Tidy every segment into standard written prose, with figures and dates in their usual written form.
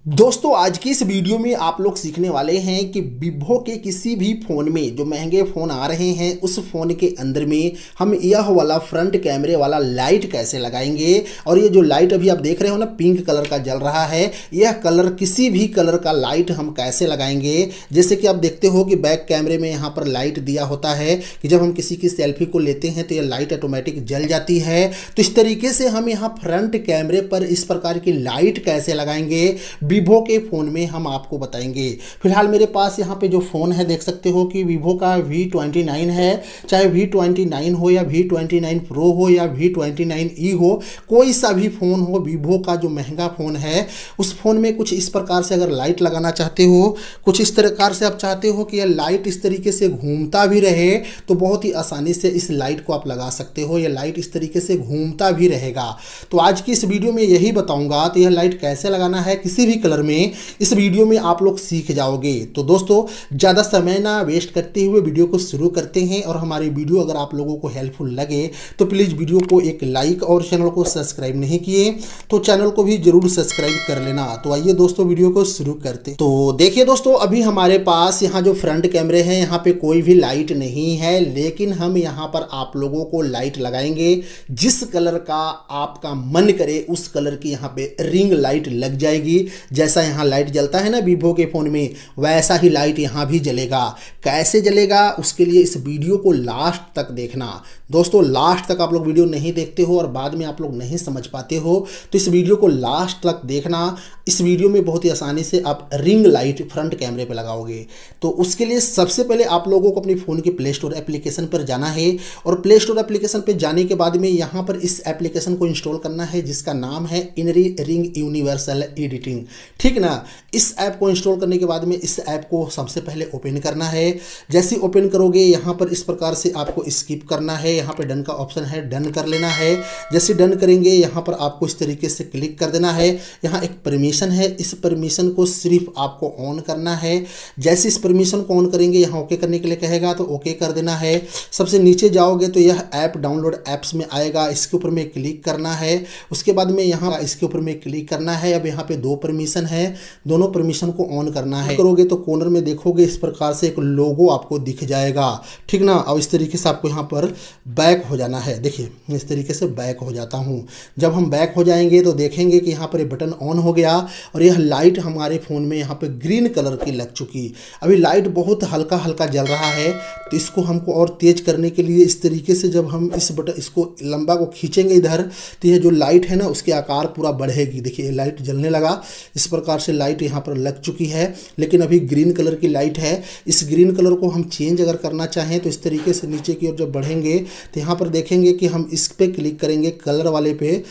दोस्तों आज की इस वीडियो में आप लोग सीखने वाले हैं कि वीवो के किसी भी फ़ोन में जो महंगे फ़ोन आ रहे हैं उस फ़ोन के अंदर में हम यह वाला फ्रंट कैमरे वाला लाइट कैसे लगाएंगे। और ये जो लाइट अभी आप देख रहे हो ना, पिंक कलर का जल रहा है, यह कलर किसी भी कलर का लाइट हम कैसे लगाएंगे। जैसे कि आप देखते हो कि बैक कैमरे में यहाँ पर लाइट दिया होता है कि जब हम किसी की सेल्फी को लेते हैं तो यह लाइट ऑटोमेटिक जल जाती है। तो इस तरीके से हम यहाँ फ्रंट कैमरे पर इस प्रकार की लाइट कैसे लगाएंगे वीवो के फ़ोन में हम आपको बताएंगे। फिलहाल मेरे पास यहाँ पे जो फ़ोन है देख सकते हो कि वीवो का V29 है। चाहे V29 हो या V29 प्रो हो या V29e हो, कोई सा भी फ़ोन हो, वीवो का जो महंगा फ़ोन है उस फ़ोन में कुछ इस प्रकार से अगर लाइट लगाना चाहते हो, कुछ इस प्रकार से आप चाहते हो कि यह लाइट इस तरीके से घूमता भी रहे, तो बहुत ही आसानी से इस लाइट को आप लगा सकते हो। यह लाइट इस तरीके से घूमता भी रहेगा। तो आज की इस वीडियो में यही बताऊंगा। तो यह लाइट कैसे लगाना है किसी भी कलर में, इस वीडियो में आप लोग सीख जाओगे। तो दोस्तों ज़्यादा समय ना वेस्ट करते हुए वीडियो को शुरू करते हैं। और हमारी वीडियो अगर आप लोगों को हेल्पफुल लगे तो प्लीज़ वीडियो को एक लाइक और चैनल को सब्सक्राइब नहीं किए तो चैनल को भी जरूर सब्सक्राइब कर लेना। तो आइए दोस्तों वीडियो को शुरू करते। तो देखिए दोस्तों, अभी हमारे पास यहाँ जो फ्रंट कैमरे हैं यहाँ पे कोई भी लाइट नहीं है, लेकिन हम यहाँ पर आप लोगों को लाइट लगाएंगे। जिस कलर का आपका मन करे उस कलर की यहाँ पे रिंग लाइट लग जाएगी। जैसा यहाँ लाइट जलता है ना वीवो के फ़ोन में, वैसा ही लाइट यहाँ भी जलेगा। कैसे जलेगा उसके लिए इस वीडियो को लास्ट तक देखना। दोस्तों लास्ट तक आप लोग वीडियो नहीं देखते हो और बाद में आप लोग नहीं समझ पाते हो, तो इस वीडियो को लास्ट तक देखना। इस वीडियो में बहुत ही आसानी से आप रिंग लाइट फ्रंट कैमरे पे लगाओगे। तो उसके लिए सबसे पहले आप लोगों को अपनी फ़ोन के प्ले स्टोर एप्लीकेशन पर जाना है। और प्ले स्टोर एप्लीकेशन पर जाने के बाद में यहाँ पर इस एप्लीकेशन को इंस्टॉल करना है जिसका नाम है इनरी रिंग यूनिवर्सल एडिटिंग। ठीक ना। इस ऐप को इंस्टॉल करने के बाद में इस ऐप को सबसे पहले ओपन करना है। जैसे ओपन करोगे यहाँ पर इस प्रकार से आपको स्किप करना है। यहाँ पे डन का ऑप्शन है, डन कर लेना है। जैसे डन करेंगे यहाँ पर आपको इस तरीके से क्लिक कर देना है। यहाँ एक परमिशन है, इस परमिशन को सिर्फ आपको ऑन करना है। जैसे इस परमिशन को ऑन करेंगे यहाँ ओके करने के लिए कहेगा तो ओके कर देना है। सबसे नीचे जाओगे तो यह ऐप डाउनलोड ऐप्स में आएगा, इसके ऊपर में क्लिक करना है। उसके बाद में यहाँ इसके ऊपर में क्लिक करना है। अब यहाँ पे दो परमिशन है, दोनों परमिशन को ऑन करना है। करोगे तो कॉर्नर में देखोगे इस प्रकार से एक लोगो आपको दिख जाएगा। ठीक ना। अब इस तरीके से आपको यहाँ पर बैक हो जाना है। देखिए इस तरीके से बैक हो जाता हूँ। जब हम बैक हो जाएंगे तो देखेंगे कि यहाँ पर ये बटन ऑन हो गया और यह लाइट हमारे फ़ोन में यहाँ पे ग्रीन कलर की लग चुकी। अभी लाइट बहुत हल्का हल्का जल रहा है, तो इसको हमको और तेज करने के लिए इस तरीके से जब हम इस बटन इसको लंबा को खींचेंगे इधर, तो यह जो लाइट है ना उसके आकार पूरा बढ़ेगी। देखिए लाइट जलने लगा। इस प्रकार से लाइट यहाँ पर लग चुकी है, लेकिन अभी ग्रीन कलर की लाइट है। इस ग्रीन कलर को हम चेंज अगर करना चाहें तो इस तरीके से नीचे की ओर जब बढ़ेंगे तो यहाँ पर देखेंगे कि हम इस पे क्लिक करेंगे, कलर वाले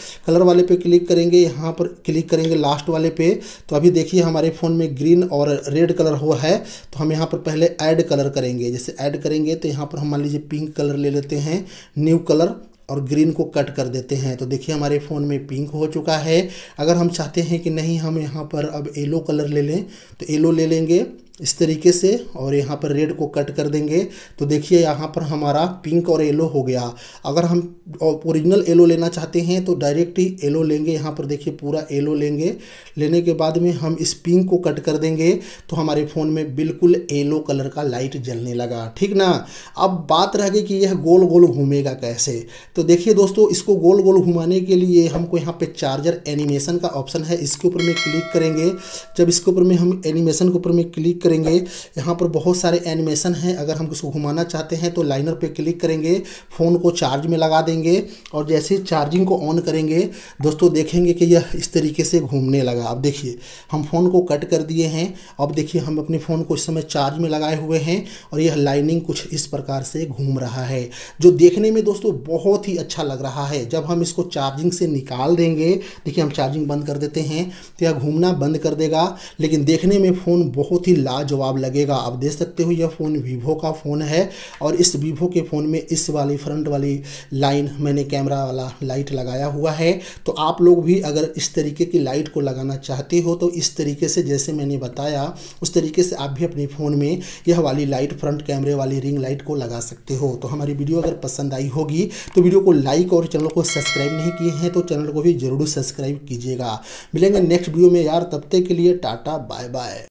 पे क्लिक करेंगे, यहाँ पर क्लिक करेंगे लास्ट वाले पे। तो अभी देखिए हमारे फ़ोन में ग्रीन और रेड कलर हुआ है, तो हम यहाँ पर पहले ऐड कलर करेंगे। जैसे ऐड करेंगे तो यहाँ पर हम मान लीजिए पिंक कलर ले लेते हैं, न्यू कलर, और ग्रीन को कट कर देते हैं। तो देखिए हमारे फ़ोन में पिंक हो चुका है। अगर हम चाहते हैं कि नहीं हम यहाँ पर अब येलो कलर ले लें तो येलो ले लेंगे इस तरीके से, और यहाँ पर रेड को कट कर देंगे। तो देखिए यहाँ पर हमारा पिंक और येलो हो गया। अगर हम ओरिजिनल येलो लेना चाहते हैं तो डायरेक्ट ही येलो लेंगे। यहाँ पर देखिए पूरा येलो लेंगे। लेने के बाद में हम इस पिंक को कट कर देंगे तो हमारे फ़ोन में बिल्कुल येलो कलर का लाइट जलने लगा। ठीक ना। अब बात रह गई कि यह गोल गोल घूमेगा कैसे। तो देखिए दोस्तों, इसको गोल गोल घुमाने के लिए हमको यहाँ पे चार्जर एनिमेशन का ऑप्शन है, इसके ऊपर में क्लिक करेंगे। जब इसके ऊपर में हम एनिमेशन के ऊपर में क्लिक करेंगे, यहाँ पर बहुत सारे एनिमेशन हैं। अगर हम इसको घुमाना चाहते हैं तो लाइनर पे क्लिक करेंगे, फ़ोन को चार्ज में लगा देंगे और जैसे चार्जिंग को ऑन करेंगे दोस्तों देखेंगे कि यह इस तरीके से घूमने लगा। अब देखिए हम फ़ोन को कट कर दिए हैं। अब देखिए हम अपने फ़ोन को इस समय चार्ज में लगाए हुए हैं और यह लाइनिंग कुछ इस प्रकार से घूम रहा है, जो देखने में दोस्तों बहुत ही अच्छा लग रहा है। जब हम इसको चार्जिंग से निकाल देंगे, देखिए हम चार्जिंग बंद कर देते हैं तो यह घूमना बंद कर देगा, लेकिन देखने में फ़ोन बहुत ही लाजवाब लगेगा। आप देख सकते हो यह फ़ोन वीवो का फ़ोन है और इस वीवो के फ़ोन में इस वाली फ्रंट वाली लाइन मैंने कैमरा वाला लाइट लगाया हुआ है। तो आप लोग भी अगर इस तरीके की लाइट को लगाना चाहते हो तो इस तरीके से जैसे मैंने बताया उस तरीके से आप भी अपने फ़ोन में यह वाली लाइट फ्रंट कैमरे वाली रिंग लाइट को लगा सकते हो। तो हमारी वीडियो अगर पसंद आई होगी तो वीडियो को लाइक और चैनल को सब्सक्राइब नहीं किए हैं तो चैनल को भी जरूर सब्सक्राइब कीजिएगा। मिलेंगे नेक्स्ट वीडियो में यार, तब तक के लिए टाटा बाय बाय।